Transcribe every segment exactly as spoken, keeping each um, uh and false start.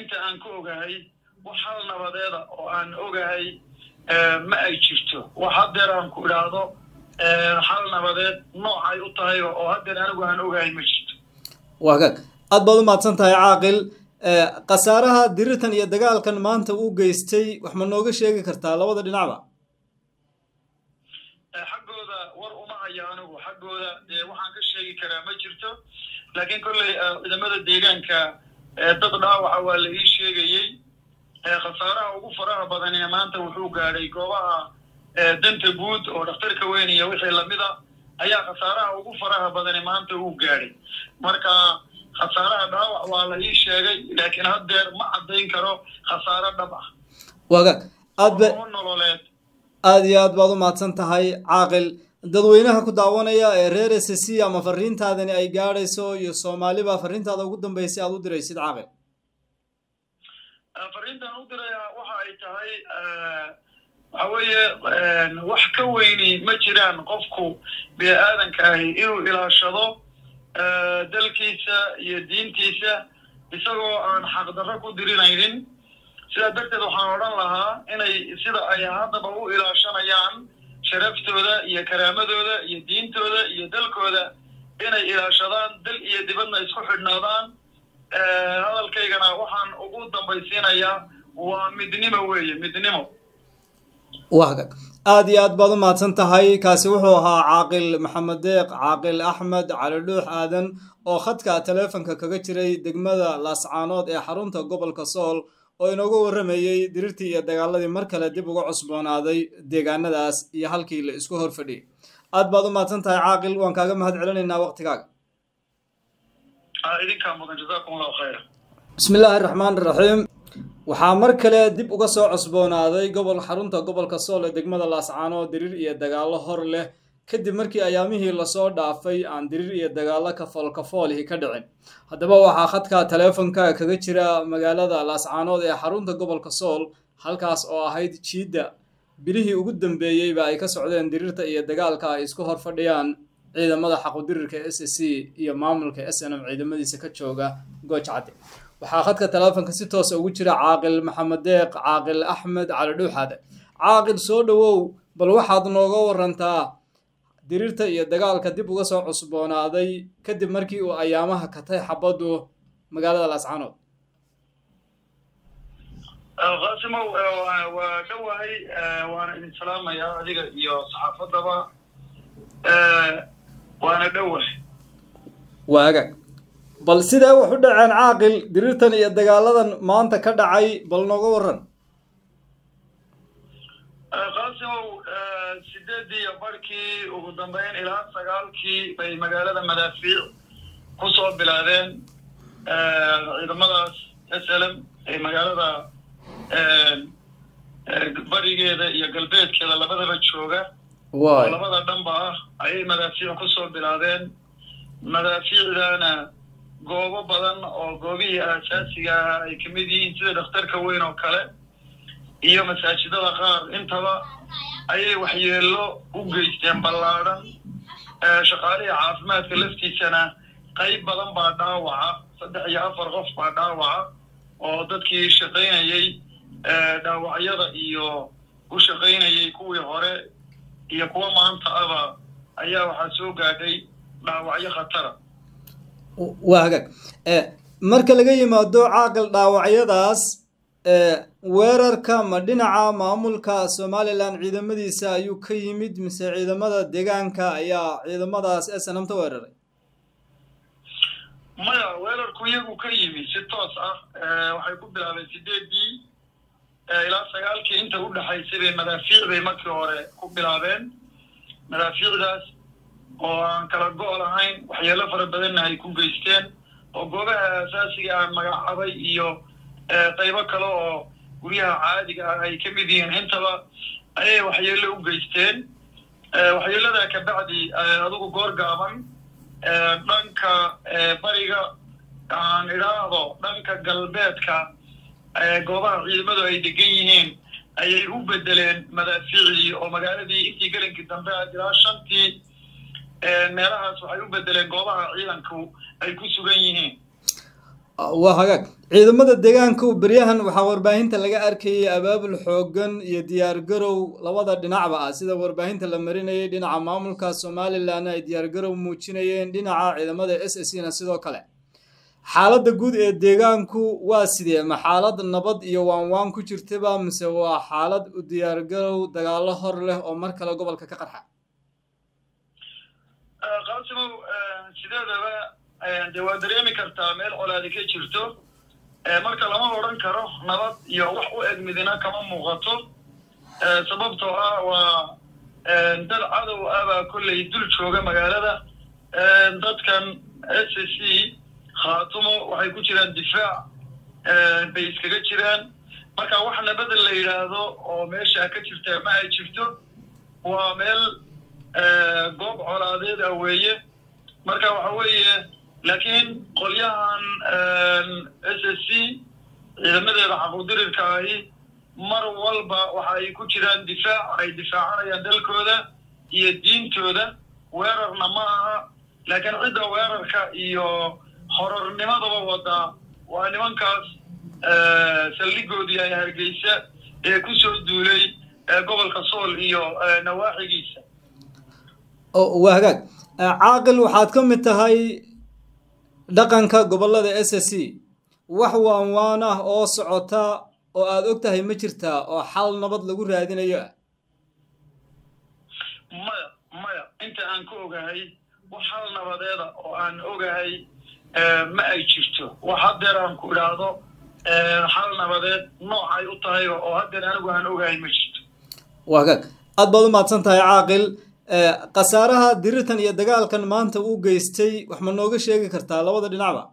inta aan ku ogahay wax hal nabadeeda oo aan ogahay ma ay jirto wax hadeer aan ku idhaahdo hal nabadeed noocay u tahay oo hadeer anigu aan ogahay ma jirto wagaag aad baad u mahadsan tahay caaqil qasaaraha dirirtan iyo dagaalkan maanta uu geystay wax ma nooga sheegi kartaa labada dhinacba xaggooda war uma hayo anigu xaggooda dee waxaan ka sheegi karaa ma jirto laakiin kolley ciidamada deegaanka dad dhaawaca waa la ii sheegayey khasaaraha ugu faraha badan ee maanta wuxuu gaadhay goobaha danta guud oo dhakhtarka weyn iyo wixii lamid ah ayaa khasaaraha ugu faraha badan ee maanta uu gaadhay marka khasaaraha dhaawac waa la ii sheegay laakiin haddeer ma caddayn karo khasaaro dhab ah wagaag aad ba nololeed aad iyo aad baad u mahadsan tahay caaqil dadweynaha ku daawanaya ee reer s c ama fariintaadani ay gaadhayso iyo soomaaliba fariintaada ugu dambeysay aad u diraysid caaqil fariintan u diraya waxa ay tahay waxa weeye wax ka weyni ma jiraan qofku bini aadanka ahi inuu ilaashado dalkiisa iyo diintiisa isagoo aan xaqdarro ku dirinaynin sidaa darteed waxaan odhan lahaa inay sida ay haddaba u ilaashanayaan sharaftooda iyo karaamadooda iyo diintooda iyo dalkooda inay ilaashadaan dal iyo dibadna isku xidhnaadaan hadalkaygana waxaan ugu dambaysiinayaa waa midnimo weeye midnimo wagaag aad iyo aad baad u mahadsan tahay kaasi wuxuu ahaa caaqil maxamed deeq caaqil axmed cali dhuux aadan oo khadka taleefonka kaga jiray degmada laascaanood ee xarunta gobolka sool oo inooga warramayey dirirtii iyo dagaaladii mar kale dib uga cusboonaaday deegaanadaas iyo halkii la isku hor fadhiyay aad baad u mahadsan tahay caaqil waan kaaga mahad celinaynaa waqtigaaga idinkaa mudan jazaakum allahu khayra bismi illaahi araxmaan iraxiim waxaa mar kale dib uga soo cusboonaaday gobol xarunta gobolka sool ee degmada laascaanood dirir iyo dagaallo hor leh kadib markii ayaamihii lasoo dhaafay aan dirir iyo dagaallo kafool kafoolihi ka dhicin haddaba waxaa khadka taleefonka kaga jira magaalada laascaanood ee xarunta gobolka sool halkaas oo ahayd jiidda bilihii ugu dambeeyeyba ay ka socdeen dirirta iyo dagaalka ay isku hor fadhiyaan ciidamada xaqudirirka s c iyo maamulka s n m ciidamadiisa ka jooga gooj cadde waxaa khadka taleefonka si toosa ugu jira caaqil maxamed deeq caaqil axmed cali dhuuxaade caaqil soo dhowow bal waxaad nooga warantaa dirirta iyo dagaalka dib uga soo cusboonaaday kadib markii uu ayaamaha katay xabaddu magaalada laascaanood qaasimow waa dhowahay waana idin salaamayaa adiga iyo saxaafadaba waana dhowahay waagaag bal sidee wax u dhaceen caaqil dirirtan iyo dagaaladan maanta ka dhacay bal nooga waran qaasimow sideedii barkii ugu dambeyn ilaa sagaalkii bay magaalada madaafiic ku soo bilaadeen ciidamadaas s l m ee magaalada barigeeda iyo galbeedkeeda labadaba jooga oo labada dhanba ah ayay madaafiic ku soo bilaadeen madaafiicdaana goobo badan oo goobihii aasaasiga ah ay kamid yihiin sida dhakhtarka weyn oo kale iyo masaajidada qaar intaba ayay waxyeelo u geysteen ballaadhan shaqaalihii caafimaadka laftiisana qayb badan baa dhaawaca saddex iyo afar qof baa dhaawaca oo dadkii shaqaynayey dhaawacyada iyo u shaqaynayey kuwii hore iyo kuwa maanta aba ayaa waxaa soo gaadhay dhaawacyo khatara waa hagaag marka laga yimaado caaqil dhaawacyadaas weerarka ma dhinaca maamulka somalilan ciidamadiisa ayuu ka yimid mise ciidamada deegaanka ayaa ciidamadaas snamta weeraray maya weerarku iyagu ka yimid si toos ah waxay ku bilaabeen sideedii ilaa sagaalkii inta u dhexaysay bay madaafiic bay markii hore ku bilaabeen madaafiicdaas oo aan kala go' lahayn waxyeelo fara badanna ay ku geysteen oo goobaha asaasiga aan magacaabay iyo qaybo kale oo guryaha caadiga ah ay ka mid yihiin intaba ayay waxyeelo u geysteen waxyeelada ka bacdi adigu goor gaaban dhanka bariga aan idhaahdo dhanka galbeedka goobaha ciidamadu ay degan yihiin ayay u bedeleen madaafiicdii oo magaaladii intii gelinkii dambe ilaa shantii meelahaas waxay u bedeleen goobaha ciidanku ay ku sugan yihiin waa hagaag ciidamada deegaanka beryahan waxaa warbaahinta laga arkayay abaabul xoogan iyo diyaar garow labada dhinacba ah sida warbaahinta la marinayay dhinaca maamulka Somaliland ay diyaar garow muujinayeen dhinaca ciidamada S S C na sidoo kale xaaladda guud ee deegaanku waa sidee ma xaalad nabad iyo waan waan ku jirtaba mise waa xaalad u diyaar garow dagaalo hor leh oo mar kale gobolka ka qarxa qaasimo sideedaba de waa dareemi kartaa meel colaadi ka jirto marka lama odhan karo nabad iyo wax u eg midina kama muuqato sababtoo ah waa dad cadow ah baa kolley dul jooga magaalada dadkan S S C khaatumo waxay ku jiraan difaac bay iskaga jiraan marka wax nabad la yiraahdo oo meesha ka jirta ma ay jirto waa meel goob colaadeed ah weeye marka waxa weeye laakiin qolyahan S S C ciidamadeeda xaquudirirka ahi mar walba waxa ay ku jiraan difaac ay difaacanayaan dalkooda iyo diintooda weerarna ma aha laakiin cidda weerarka iyo horornimadaba wada waa nimankaas saldhigoodii ay hargeysa ee ku soo duulay gobolka Sool iyo nawaaxigiisa waa hagaag caaqil waxaad ka mid tahay dhaqanka gobolada S S C wax waan waan ah oo socota oo aad og tahay ma jirtaa oo xal nabad lagu raadinayo maya maya inta aan ku ogahay wax xal nabadeeda oo aan ogahay ma ay jirto wax hadeer aan ku idhaahdo xal nabadeed noocay u tahay oo hadeer anigu aan ogahay ma jirto waa hagaag aad baad u mahadsan tahay caaqil qasaaraha dirirtan iyo dagaalkan maanta uu geystay wax ma nooga sheegi kartaa labada dhinacba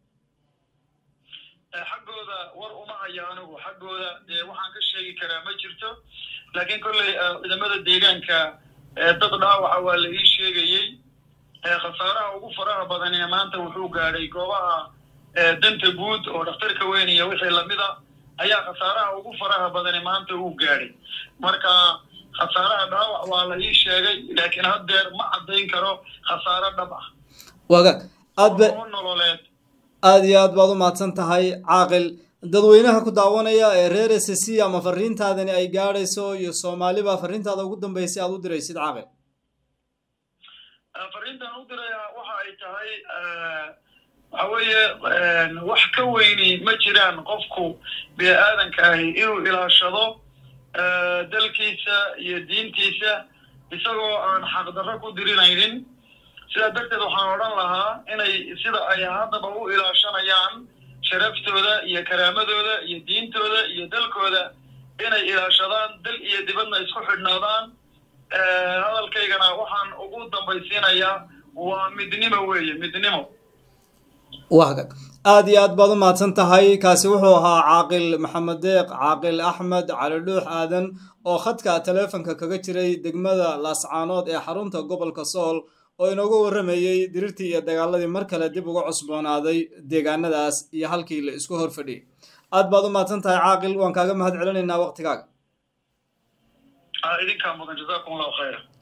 xaggooda war uma hayo anigu xaggooda dee waxaan ka sheegi karaa ma jirto laakiin kolley ciidamada deegaanka dad dhaawaca waa la ii sheegayey khasaaraha ugu faraha badan ee maanta wuxuu gaadhay goobaha danta guud oo dhakhtarka weyn iyo wixii lamida ayaa khasaaraha ugu faraha badan ee maanta uu gaadhay marka khasaaraha dhaawac waa la ii sheegay laakiin haddeer ma caddayn karo khasaaro dhab ah wagaag aad ba nololeed aad iyo aad baad u mahadsan tahay caaqil dadweynaha ku daawanaya ee reer S S C ama fariintaadani ay gaadhayso iyo Soomaaliba fariintaada ugu dambeysay aad u diraysid caaqil fariintan u diraya waxa ay tahay waxa weeye wax ka weyni ma jiraan qofku bini'aadanka ahi inuu ilaashado dalkiisa iyo diintiisa isagoo aan xaqdarro ku dirinaynin sidaa darteed waxaan odhan lahaa inay sida ay haddaba u ilaashanayaan sharaftooda iyo karaamadooda iyo diintooda iyo dalkooda inay ilaashadaan dal iyo dibadna isku xidhnaadaan hadalkaygana waxaan ugu dambaysiinayaa waa midnimo weeye midnimo wahagag aad iyo aad baad u mahadsan tahay kaasi wuxuu ahaa caaqil maxamed deeq caaqil axmed cali dhuux aadan oo khadka taleefanka kaga jiray degmada laascaanood ee xarunta gobolka Sool oo inooga waramayay dirirtii iyo dagaaladii mar kale dib uga cusboonaaday deegaanadaas iyo halkii la isku horfadhiyay aad baad u mahadsan tahay caaqil waan kaaga mahad celinaynaa waqtigaaga idinka mudan jazakumullahu khayran